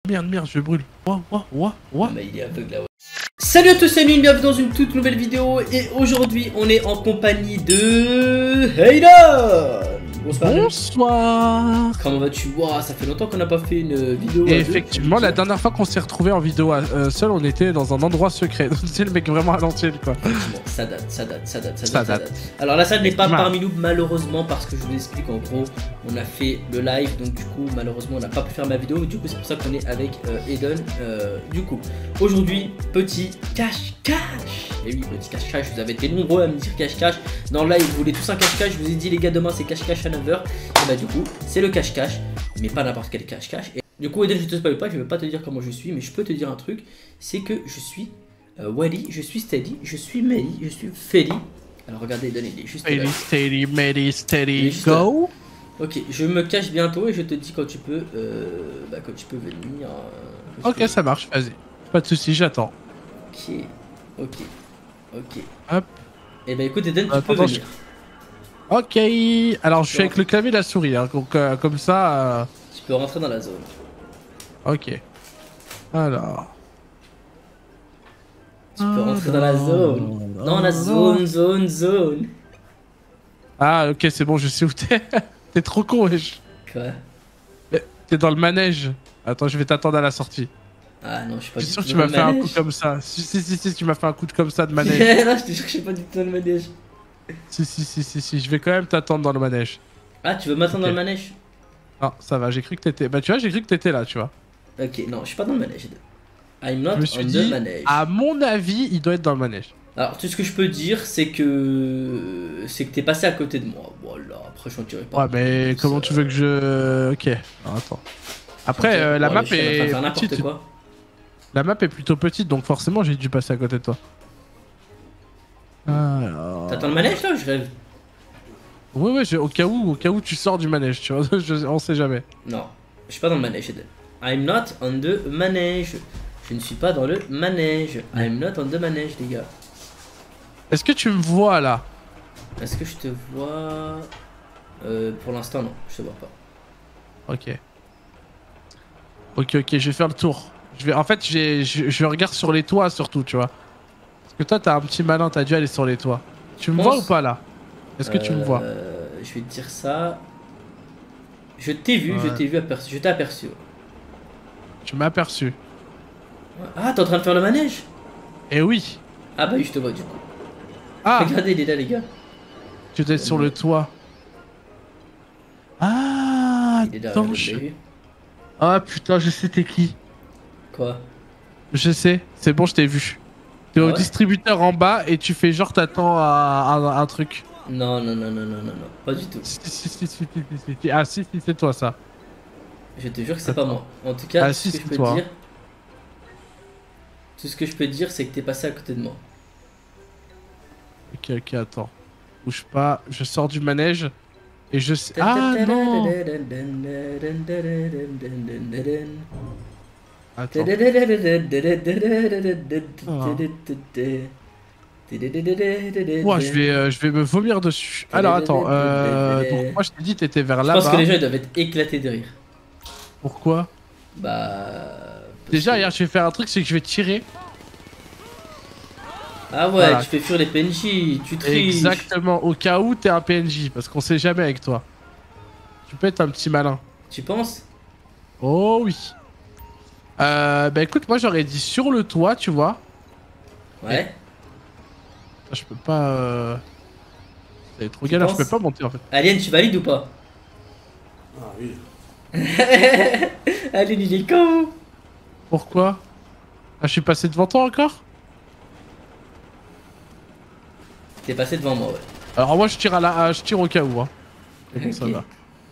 Merde, je brûle. Ouah. Mais il est aveugle là. Ouais. Salut à tous, c'est Nune, bienvenue dans une toute nouvelle vidéo. Et aujourd'hui, on est en compagnie de Hayden. Bonsoir. Comment vas-tu? Wow, ça fait longtemps qu'on n'a pas fait une vidéo. Et effectivement, la dernière fois qu'on s'est retrouvé en vidéo seul, on était dans un endroit secret. C'est le mec vraiment à l'ancienne, quoi. Bon, ça date. Alors là, ça n'est pas parmi nous, malheureusement, parce que je vous explique en gros, on a fait le live, donc du coup, malheureusement, on n'a pas pu faire ma vidéo. Du coup, c'est pour ça qu'on est avec Hayden. Du coup, aujourd'hui, petit cache-cache. Et oui, petit cache-cache, vous avez été nombreux à me dire cache-cache. Dans le live, vous voulez tous un cache-cache. Je vous ai dit, les gars, demain, c'est cache-cache à 9h. Et bah, du coup, c'est le cache-cache, mais pas n'importe quel cache-cache. Et du coup, Hayden, je te spoil pas, je vais pas te dire comment je suis, mais je peux te dire un truc, c'est que je suis Wally, je suis Steady, je suis Melly, je suis Feli. Alors regardez, Hayden, il est juste là. Steady, go. Ok, je me cache bientôt et je te dis quand tu peux, quand tu peux venir. Ok, ça marche, vas-y. Pas de soucis, j'attends. Ok. Hop. Et bah écoute, Hayden, tu peux venir. Ok, alors je suis avec le clavier et la souris, hein, donc comme ça... Tu peux rentrer dans la zone. Ok. Alors... Tu peux rentrer dans la zone. Dans la zone. Ah ok, c'est bon, je sais où t'es. T'es trop con, wesh. Quoi? T'es dans le manège. Attends, je vais t'attendre à la sortie. Ah non, je suis pas Je du suis sûr tout que tu dans m'as le fait un manège. coup comme ça. Si, tu m'as fait un coup comme ça de manège. Là, je te jure que je suis pas du tout dans le manège. Si, je vais quand même t'attendre dans le manège. Ah, tu veux m'attendre dans le manège? Non, ça va, j'ai cru que t'étais... Bah tu vois, j'ai cru que t'étais là, tu vois. Ok, non, je suis pas dans le manège. I'm not Je me suis on dit, the manège. à mon avis, il doit être dans le manège. Alors, tout ce que je peux dire, c'est que t'es passé à côté de moi. Voilà, après, je t'en dirai pas. Ouais, mais comment tu veux que je... Ok, alors, attends. Après, la map est petite. Quoi. La map est plutôt petite, donc forcément, j'ai dû passer à côté de toi. Alors... T'attends le manège, là, ou je rêve? Ouais, au cas où tu sors du manège, tu vois, on sait jamais. Non, je suis pas dans le manège, Eden. I'm not on the manège. Je ne suis pas dans le manège. I'm not on the manège, les gars. Est-ce que tu me vois, là? Est-ce que je te vois? Pour l'instant, non, je te vois pas. Ok, je vais faire le tour. En fait, je regarde sur les toits, surtout, tu vois. Parce que toi, t'as un petit malin, t'as dû aller sur les toits. Tu me vois ou pas, là? Est-ce que tu me vois? Je vais te dire ça. Je t'ai vu, je t'ai aperçu. Tu m'as aperçu. Ah, t'es en train de faire le manège? Eh oui. Ah bah oui, je te vois du coup. Ah. Regardez, il est là, les gars. Tu étais sur le toit. Ah, il est derrière le début. Ah putain, je sais t'es qui. Quoi? Je sais, c'est bon, je t'ai vu. T'es au distributeur en bas et tu fais genre t'attends un truc. Non, pas du tout. Ah si, c'est toi ça. Je te jure que c'est pas moi. En tout cas, tout ce que je peux te dire, c'est que t'es passé à côté de moi. Ok, attends. Bouge pas, je sors du manège et je sais... Ah non. Attends. Moi, je vais me vomir dessus. Alors attends, donc moi je t'ai dit t'étais vers là-bas. Je pense que les gens ils doivent être éclatés de rire. Pourquoi? Bah... Déjà, hier, je vais faire un truc, c'est que je vais tirer. Ah ouais, voilà. Tu fais fuir les PNJ, tu triches. Exactement, au cas où t'es un PNJ, parce qu'on sait jamais avec toi. Tu peux être un petit malin. Tu penses? Oh oui. Bah écoute, moi j'aurais dit sur le toit, tu vois. Ouais. Et... Je peux pas... C'est trop galère, je peux pas monter en fait. Alien, tu valides ou pas? Ah oui. Alien, il est con. Pourquoi? Ah, je suis passé devant toi encore? T'es passé devant moi, ouais. Alors moi je tire au cas où, hein. Et bon, ça va.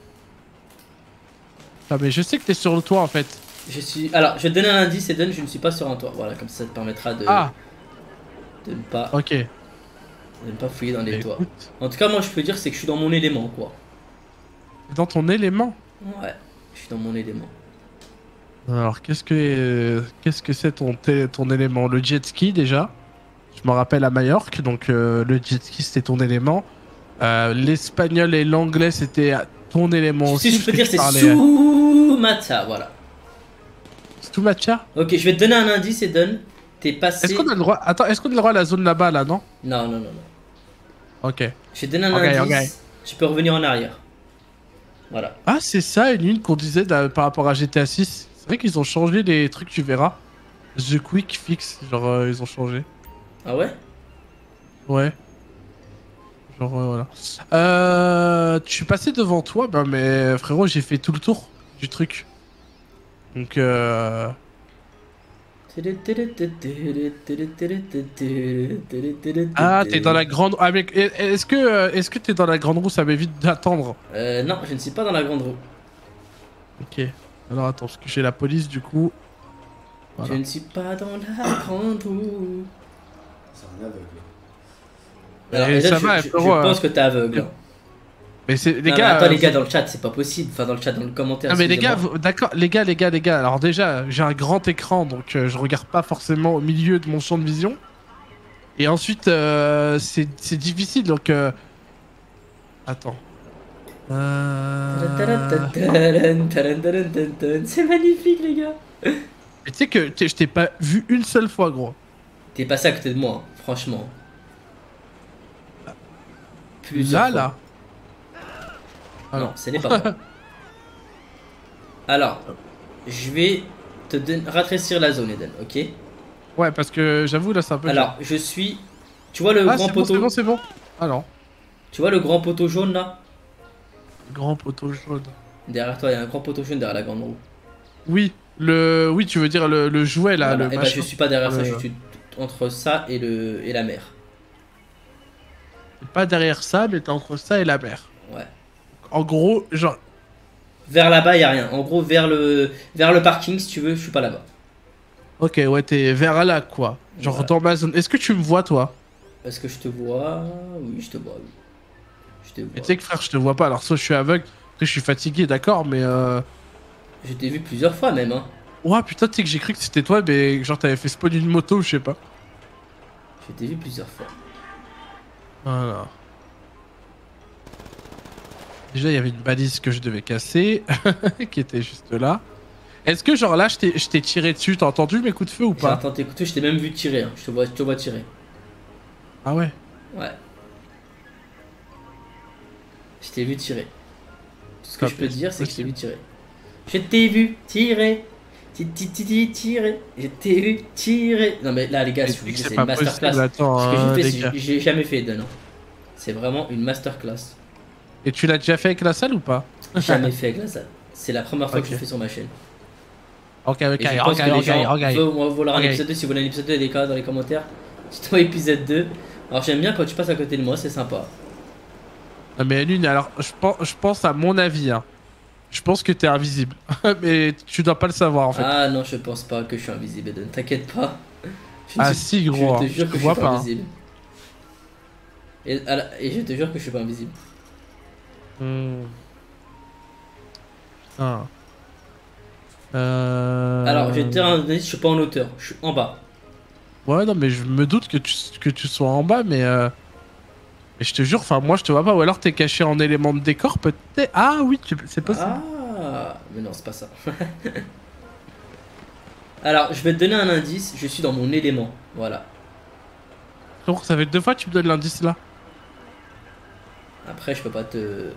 Ah mais je sais que t'es sur le toit en fait. Je suis... Alors, je vais te donner un indice, Eden, je ne suis pas sur un toit. Voilà, comme ça te permettra de... De ne pas... Ok. De ne pas fouiller dans les toits. En tout cas, moi, je peux dire, c'est que je suis dans mon élément, quoi. Dans ton élément? Ouais, je suis dans mon élément. Alors, qu'est-ce que c'est ton élément? Le jet ski, déjà. Je me rappelle à Majorque, donc le jet ski, c'était ton élément. L'espagnol et l'anglais, c'était ton élément aussi. Si je peux dire, c'est Sumata, voilà. C'est tout Mathia? Ok, je vais te donner un indice, Eden. T'es passé. Est-ce qu'on a le droit... Attends, est-ce qu'on a le droit à la zone là-bas, là, non? Non, non, non, non. Ok. Je vais te donner un indice. Tu peux revenir en arrière. Voilà. Ah, c'est ça, une ligne qu'on disait par rapport à GTA 6. C'est vrai qu'ils ont changé les trucs, tu verras. The Quick Fix, genre, ils ont changé. Ah ouais? Ouais. Genre, voilà. Tu suis passé devant toi, bah, mais frérot, j'ai fait tout le tour du truc. Donc, Ah, t'es dans la grande... Ah, mec, est-ce que t'es dans la grande roue, ça m'évite d'attendre? Non, je ne suis pas dans la grande roue. Ok. Alors, attends, parce que j'ai la police, du coup... Voilà. Je ne suis pas dans la grande roue. C'est un aveugle. Alors, déjà, je pense que t'es aveugle. Mais c'est les non, gars. Attends, les gars, dans le chat, c'est pas possible. Enfin, dans le chat, dans le commentaire. Non, mais les gars, d'accord, les gars. Alors, déjà, j'ai un grand écran, donc je regarde pas forcément au milieu de mon champ de vision. Et ensuite, c'est difficile, donc. Attends. C'est magnifique, les gars. Et tu sais que je t'ai pas vu une seule fois, gros. T'es passé à côté de moi, hein, franchement. Là. Ah non, ce n'est pas moi. Alors, je vais te rafraîchir la zone, Eden, ok? Ouais, parce que j'avoue, là, c'est un peu... Alors, je suis... Tu vois le grand poteau... c'est bon. Ah non. Tu vois le grand poteau jaune, là? Grand poteau jaune. Derrière toi, il y a un grand poteau jaune derrière la grande roue. Oui, oui, tu veux dire le jouet, là, voilà. le Et bah, je suis pas derrière ça, je suis entre ça et la mer. Pas derrière ça, mais t'es entre ça et la mer. Ouais. En gros, genre... Vers là-bas, y a rien. En gros, vers le parking, si tu veux, je suis pas là-bas. Ok, ouais, t'es vers là, quoi. Genre voilà. Dans ma zone. Est-ce que tu me vois, toi? Est-ce que je te vois? Oui, je te vois, oui. Je te vois. Mais tu sais que, frère, je te vois pas. Alors, soit je suis aveugle, après je suis fatigué, d'accord, mais Je t'ai vu plusieurs fois, même, hein. Ouais, putain, tu sais que j'ai cru que c'était toi, mais genre t'avais fait spawn une moto, je sais pas. Je t'ai vu plusieurs fois. Voilà. Déjà, il y avait une balise que je devais casser, qui était juste là. Est-ce que, genre là, je t'ai tiré dessus? T'as entendu mes coups de feu ou pas? J'ai entendu tes coups de feu, je t'ai même vu tirer. Hein. Je te vois tirer. Ah ouais? Ouais. Je t'ai vu tirer. Tout ce que je peux te dire, c'est que je t'ai vu tirer. Je t'ai vu tirer. Tirer. Je t'ai vu tirer. Non, mais là, les gars, c'est une masterclass. Attends, ce que j'ai jamais fait, Eden. C'est vraiment une masterclass. Et tu l'as déjà fait avec la salle ou pas? Jamais fait avec la salle. C'est la première fois que je le fais sur ma chaîne. Ok, on va vouloir un épisode 2. Si vous voulez un épisode 2, les gars, dans les commentaires. Dites-moi épisode 2. Alors j'aime bien quand tu passes à côté de moi, c'est sympa. Non mais Lune, alors je pense à mon avis, hein. Je pense que t'es invisible. Mais tu dois pas le savoir en fait. Ah non, je pense pas que je suis invisible, Eden. T'inquiète pas. Si gros, je te jure que je suis pas invisible. Et je te jure que je suis pas invisible. Putain. Alors, je vais te dire un indice, je suis pas en hauteur, je suis en bas. Ouais, non, mais je me doute que tu sois en bas, mais je te jure, enfin, moi je te vois pas. Ou alors t'es caché en élément de décor, peut-être. Ah oui, c'est possible. Ah, mais non, c'est pas ça. Alors, je vais te donner un indice, je suis dans mon élément, voilà. Donc, ça fait 2 fois que tu me donnes l'indice là. Après, je peux pas te.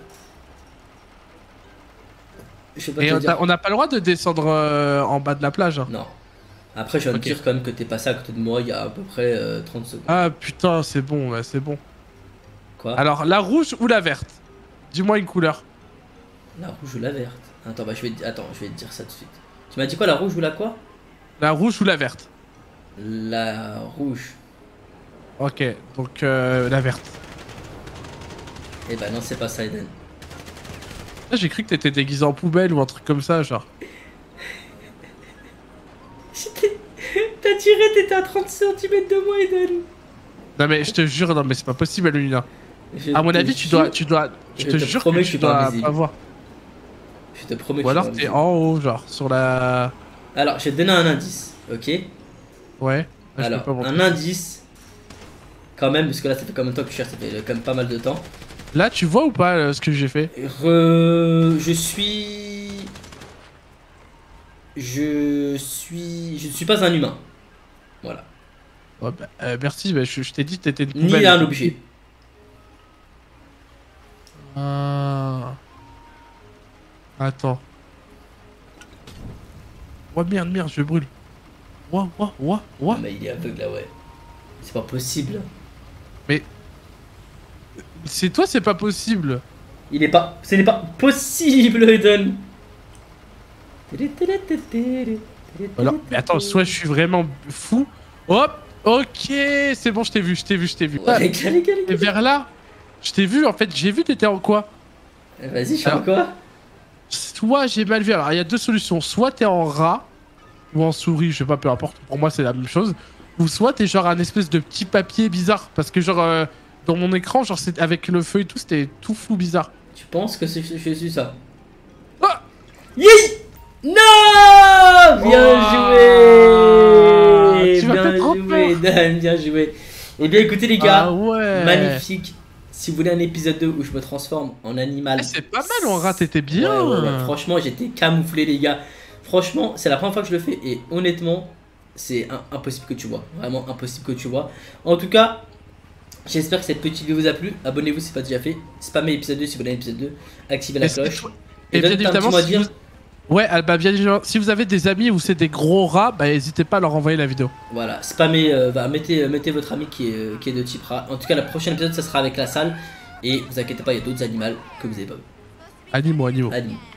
Et on n'a pas le droit de descendre en bas de la plage. Hein. Non. Après, je viens de dire quand même que t'es passé à côté de moi il y a à peu près 30 secondes. Ah putain, c'est bon, ouais, c'est bon. Quoi? Alors, la rouge ou la verte? Dis-moi une couleur. La rouge ou la verte? Attends, bah je vais te dire ça tout de suite. Tu m'as dit quoi, la rouge ou la quoi? La rouge ou la verte? La rouge. Ok, donc la verte. Eh bah non, c'est pas ça, Eden. J'ai cru que t'étais déguisé en poubelle ou un truc comme ça, genre. T'as tiré, t'étais à 30 cm de moi, Eden. Non mais je te jure, non mais c'est pas possible, Luna. À mon avis, tu dois. Je te jure que tu dois pas voir. Je te promets que ou alors t'es en haut, genre, sur la... Alors, je vais te donner un indice, ok? Ouais. Alors, un indice, quand même, parce que là, ça fait combien de temps que je cherche? Ça fait quand même pas mal de temps. Là, tu vois ou pas ce que j'ai fait? Je je ne suis pas un humain. Voilà. Ouais, bah, merci, bah, je t'ai dit que t'étais une poubelle. Ni un objet. Ah. Attends. Oh merde, je brûle. Non, mais il est aveugle là, ouais. C'est pas possible. Mais. C'est toi, c'est pas possible. Il est pas. Ce n'est pas possible, Eden. Alors, mais attends, soit je suis vraiment fou. Hop, ok, c'est bon, je t'ai vu. Ouais, les gars. Et vers là, je t'ai vu, en fait, j'ai vu t'étais en quoi? Vas-y, je fais quoi? Soit j'ai mal vu, alors il y a deux solutions, soit t'es en rat, ou en souris, je sais pas, peu importe, pour moi c'est la même chose, ou soit t'es genre un espèce de petit papier bizarre, parce que genre, dans mon écran, genre avec le feu et tout, c'était tout flou bizarre. Tu penses que je suis ça? Ah Yay! Non! Bien joué! Tu vas Bien peut-être joué, Dan, bien joué. Eh bien écoutez les gars, Ah ouais. magnifique. Si vous voulez un épisode 2 où je me transforme en animal... Ah, c'est pas mal, en rat, t'étais bien. Ouais. Franchement, j'étais camouflé les gars. Franchement, c'est la première fois que je le fais et honnêtement, c'est impossible que tu vois. Vraiment impossible que tu vois. En tout cas, j'espère que cette petite vidéo vous a plu. Abonnez-vous si ce n'est pas déjà fait. Spammez l'épisode 2 si vous voulez l'épisode 2. Activez la cloche. Et bien évidemment, ouais, bah bien évidemment, si vous avez des amis ou c'est des gros rats, bah n'hésitez pas à leur envoyer la vidéo. Voilà, spammez, mettez votre ami qui est de type rat. En tout cas, la prochaine épisode, ça sera avec la salle. Et vous inquiétez pas, il y a d'autres animaux que vous avez pas vu. Animaux. Animaux.